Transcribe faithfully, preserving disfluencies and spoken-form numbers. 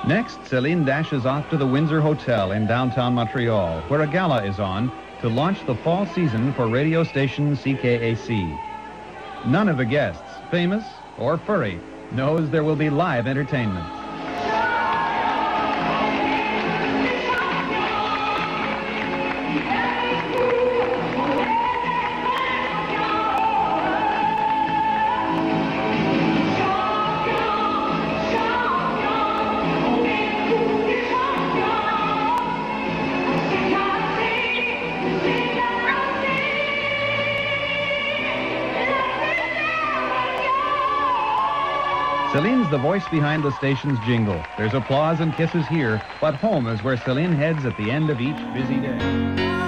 Next, Celine dashes off to the Windsor Hotel in downtown Montreal, where a gala is on to launch the fall season for radio station C K A C. None of the guests, famous or furry, knows there will be live entertainment. Celine's the voice behind the station's jingle. There's applause and kisses here, but home is where Celine heads at the end of each busy day.